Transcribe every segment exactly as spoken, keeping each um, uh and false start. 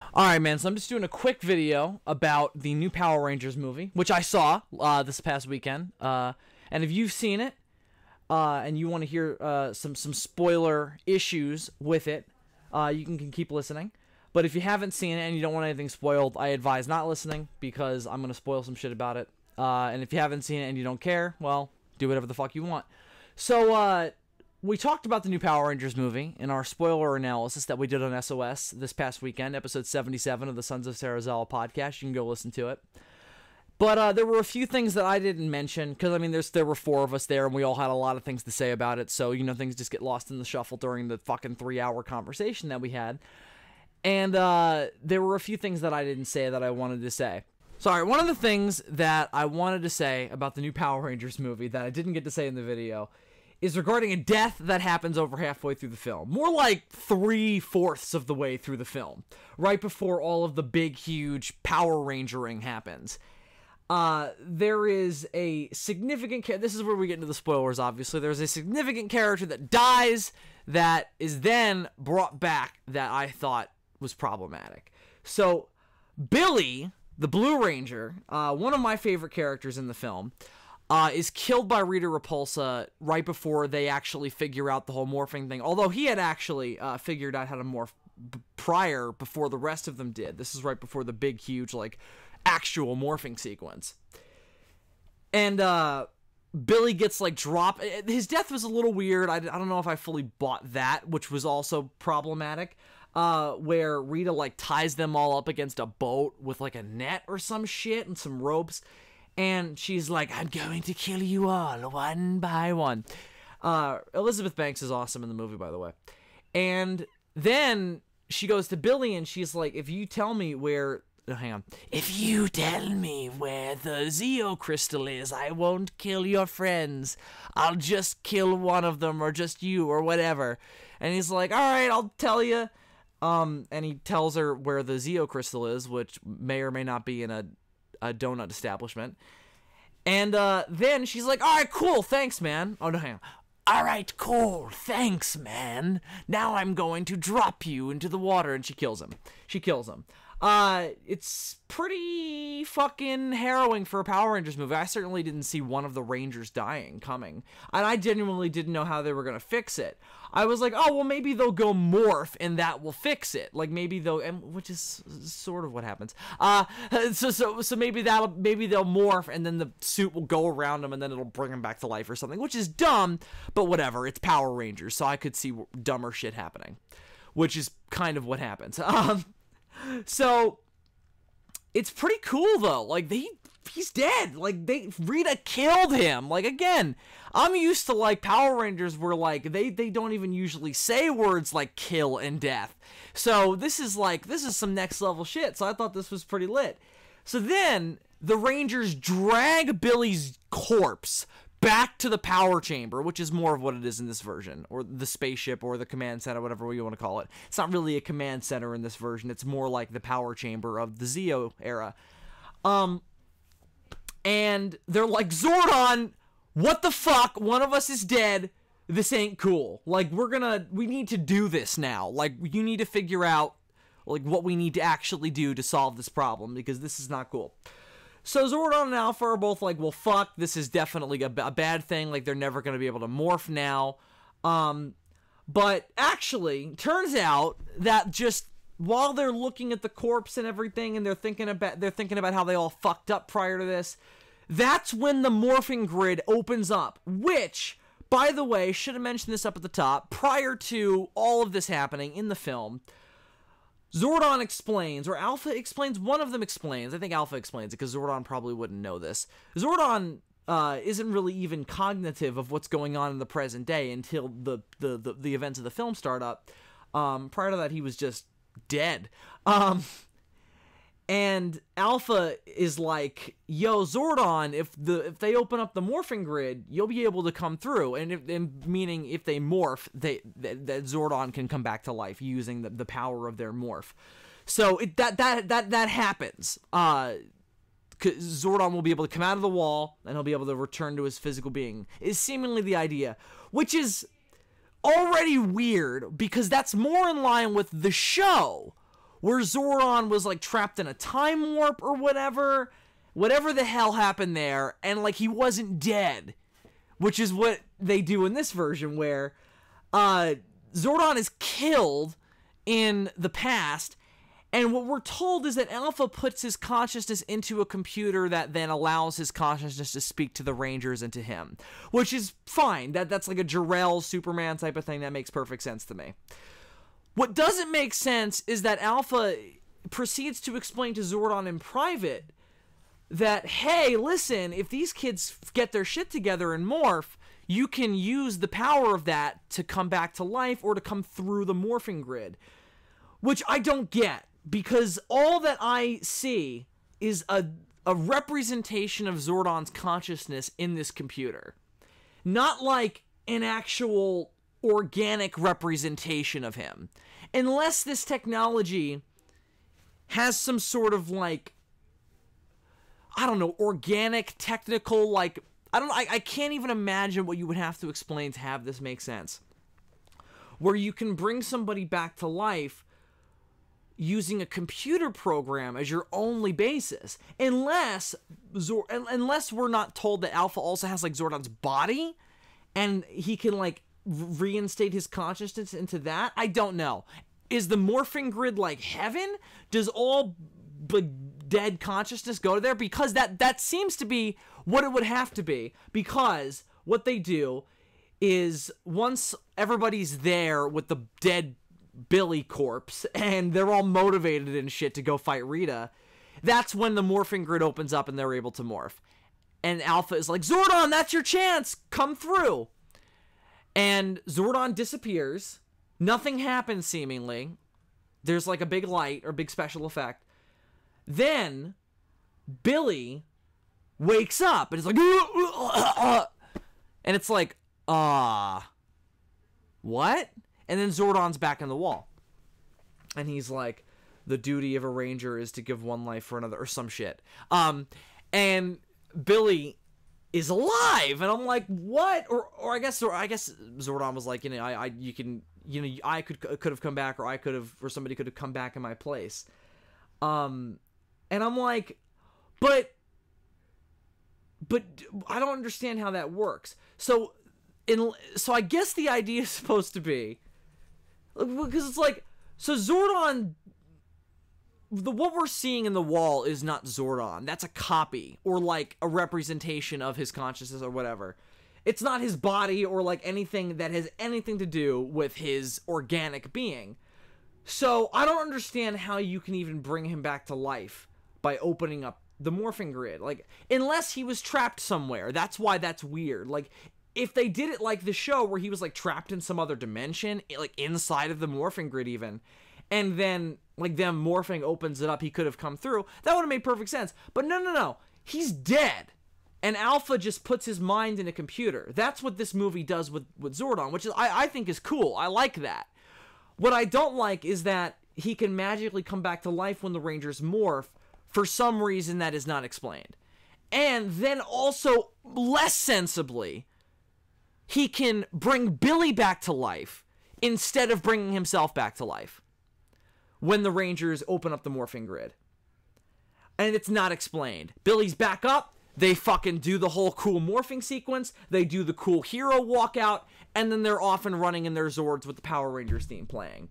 Alright, man, so I'm just doing a quick video about the new Power Rangers movie, which I saw uh, this past weekend. Uh, and if you've seen it, uh, and you want to hear uh, some, some spoiler issues with it, uh, you can, can keep listening. But if you haven't seen it and you don't want anything spoiled, I advise not listening, because I'm going to spoil some shit about it. Uh, and if you haven't seen it and you don't care, well, do whatever the fuck you want. So, uh... we talked about the new Power Rangers movie in our spoiler analysis that we did on S O S this past weekend, episode seventy-seven of the Sons of Sarazawa podcast. You can go listen to it. But uh, there were a few things that I didn't mention, because, I mean, there's there were four of us there, and we all had a lot of things to say about it, so, you know, things just get lost in the shuffle during the fucking three-hour conversation that we had. And uh, there were a few things that I didn't say that I wanted to say. Sorry, one of the things that I wanted to say about the new Power Rangers movie that I didn't get to say in the video is regarding a death that happens over halfway through the film. More like three-fourths of the way through the film. Right before all of the big, huge Power Rangering happens. Uh, there is a significant... Ca- this is where we get into the spoilers, obviously. There's a significant character that dies that is then brought back that I thought was problematic. So, Billy, the Blue Ranger, uh, one of my favorite characters in the film... Uh, is killed by Rita Repulsa right before they actually figure out the whole morphing thing. Although he had actually uh, figured out how to morph b- prior, before the rest of them did. This is right before the big, huge, like, actual morphing sequence. And uh, Billy gets, like, dropped. His death was a little weird. I, I don't know if I fully bought that, which was also problematic. Uh, where Rita, like, ties them all up against a boat with, like, a net or some shit and some ropes. And she's like, I'm going to kill you all, one by one. Uh, Elizabeth Banks is awesome in the movie, by the way. And then she goes to Billy, and she's like, if you tell me where... Oh, hang on. If you tell me where the Zeo crystal is, I won't kill your friends. I'll just kill one of them, or just you, or whatever. And he's like, all right, I'll tell you. Um, and he tells her where the Zeo crystal is, which may or may not be in a... a donut establishment. And uh, then she's like, all right, cool, thanks, man. Oh, no, hang on. All right, cool, thanks, man. Now I'm going to drop you into the water. And she kills him. She kills him. Uh, it's pretty fucking harrowing for a Power Rangers movie. I certainly didn't see one of the Rangers dying coming. And I genuinely didn't know how they were going to fix it. I was like, oh, well, maybe they'll go morph and that will fix it. Like, maybe they'll, and, which is sort of what happens. Uh, so, so, so maybe that'll, maybe they'll morph and then the suit will go around them and then it'll bring them back to life or something, which is dumb, but whatever. It's Power Rangers, so I could see dumber shit happening, which is kind of what happens. Um, so it's pretty cool though. Like, they, he's dead. Like, they, Rita killed him. Like, again, I'm used to, like, Power Rangers where, like, they, they don't even usually say words like kill and death. So this is, like, this is some next level shit. So I thought this was pretty lit. So then the Rangers drag Billy's corpse back to the power chamber, which is more of what it is in this version, or the spaceship, or the command center, whatever you want to call it. It's not really a command center in this version. It's more like the power chamber of the Zeo era. Um... And they're like, Zordon, what the fuck? One of us is dead. This ain't cool. Like, we're gonna, we need to do this now. Like, you need to figure out, like, what we need to actually do to solve this problem, because this is not cool. So Zordon and Alpha are both like, well, fuck, this is definitely a, a bad thing. Like, they're never gonna be able to morph now. Um, but actually, turns out that just... while they're looking at the corpse and everything, and they're thinking about they're thinking about how they all fucked up prior to this, that's when the morphing grid opens up. Which, by the way, should have mentioned this up at the top. Prior to all of this happening in the film, Zordon explains, or Alpha explains. One of them explains. I think Alpha explains it because Zordon probably wouldn't know this. Zordon uh, isn't really even cognitive of what's going on in the present day until the the the, the events of the film start up. Um, prior to that, he was just dead. Um, and Alpha is like, yo, Zordon, if the if they open up the morphing grid, you'll be able to come through. And, if, and meaning if they morph, they that, that Zordon can come back to life using the, the power of their morph. So it, that that that that happens. Uh, Zordon will be able to come out of the wall, and he'll be able to return to his physical being. Is seemingly the idea, which is already weird, because that's more in line with the show, where Zordon was like trapped in a time warp or whatever, whatever the hell happened there, and like he wasn't dead, which is what they do in this version where uh, Zordon is killed in the past, and what we're told is that Alpha puts his consciousness into a computer that then allows his consciousness to speak to the Rangers and to him, which is fine. That that's like a Jor-El Superman type of thing. That makes perfect sense to me. What doesn't make sense is that Alpha proceeds to explain to Zordon in private that, hey, listen, if these kids get their shit together and morph, you can use the power of that to come back to life or to come through the morphing grid, which I don't get. Because all that I see is a, a representation of Zordon's consciousness in this computer. Not like an actual organic representation of him. Unless this technology has some sort of like, I don't know, organic, technical, like, I don't know, I, I can't even imagine what you would have to explain to have this make sense. Where you can bring somebody back to life using a computer program as your only basis, unless Zor unless we're not told that Alpha also has like Zordon's body, and he can like reinstate his consciousness into that. I don't know. Is the morphing grid like heaven? Does all b dead consciousness go to there? Because that that seems to be what it would have to be. Because what they do is once everybody's there with the dead Billy corpse and they're all motivated and shit to go fight Rita, that's when the morphing grid opens up and they're able to morph. And Alpha is like, Zordon, that's your chance, come through. And Zordon disappears. Nothing happens seemingly. There's like a big light or big special effect. Then Billy wakes up and it's like, and it's like, ah, what? And then Zordon's back in the wall. And he's like, the duty of a ranger is to give one life for another, or some shit. Um, and Billy is alive, and I'm like, what? Or, or I guess, or I guess Zordon was like, you know, I, I, you can, you know, I could, could have come back, or I could have, or somebody could have come back in my place. Um, and I'm like, but, but I don't understand how that works. So, in, so I guess the idea is supposed to be, because it's like, so Zordon, the what we're seeing in the wall is not Zordon. That's a copy, or like a representation of his consciousness or whatever. It's not his body or like anything that has anything to do with his organic being. So I don't understand how you can even bring him back to life by opening up the morphing grid. Like, unless he was trapped somewhere. That's why that's weird. Like, if they did it like the show where he was like trapped in some other dimension, like inside of the morphing grid even, and then like them morphing opens it up, he could have come through, that would have made perfect sense. But no, no, no. He's dead. And Alpha just puts his mind in a computer. That's what this movie does with, with Zordon, which is I, I think is cool. I like that. What I don't like is that he can magically come back to life when the Rangers morph for some reason that is not explained. And then also, less sensibly, he can bring Billy back to life instead of bringing himself back to life when the Rangers open up the morphing grid. And it's not explained. Billy's back up. They fucking do the whole cool morphing sequence. They do the cool hero walkout. And then they're off and running in their Zords with the Power Rangers theme playing.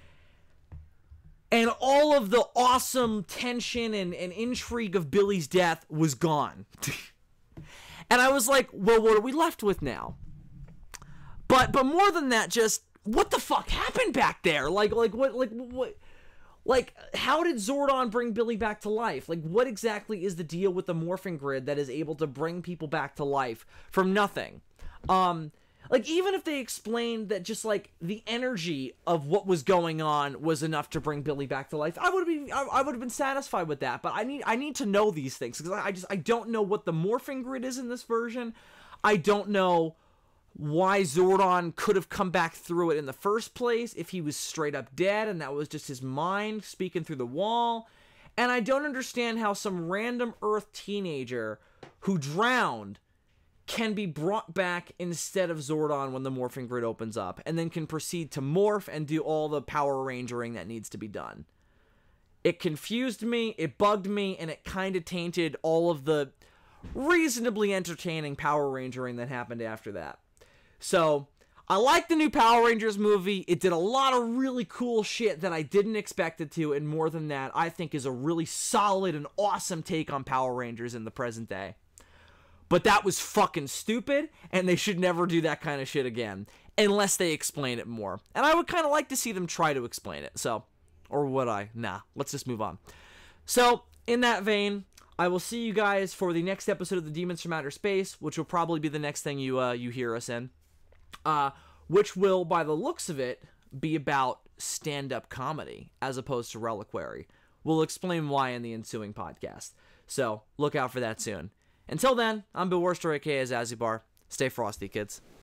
And all of the awesome tension and, and intrigue of Billy's death was gone. And I was like, well, what are we left with now? But but more than that, just what the fuck happened back there? Like like what like what like how did Zordon bring Billy back to life? Like what exactly is the deal with the morphing grid that is able to bring people back to life from nothing? Um like even if they explained that just like the energy of what was going on was enough to bring Billy back to life, I would be I, I would have been satisfied with that. But I need I need to know these things because I just I don't know what the morphing grid is in this version. I don't know why Zordon could have come back through it in the first place if he was straight up dead and that was just his mind speaking through the wall. And I don't understand how some random Earth teenager who drowned can be brought back instead of Zordon when the morphing grid opens up and then can proceed to morph and do all the Power Rangering that needs to be done. It confused me, it bugged me, and it kind of tainted all of the reasonably entertaining Power Rangering that happened after that. So, I like the new Power Rangers movie. It did a lot of really cool shit that I didn't expect it to, and more than that, I think is a really solid and awesome take on Power Rangers in the present day. But that was fucking stupid, and they should never do that kind of shit again, unless they explain it more. And I would kind of like to see them try to explain it, so... Or would I? Nah, let's just move on. So, in that vein, I will see you guys for the next episode of the Demons from Outer Space, which will probably be the next thing you uh, you hear us in. Uh, which will, by the looks of it, be about stand-up comedy, as opposed to Reliquary. We'll explain why in the ensuing podcast. So, look out for that soon. Until then, I'm Bill Worster, aka Zazubar. Stay frosty, kids.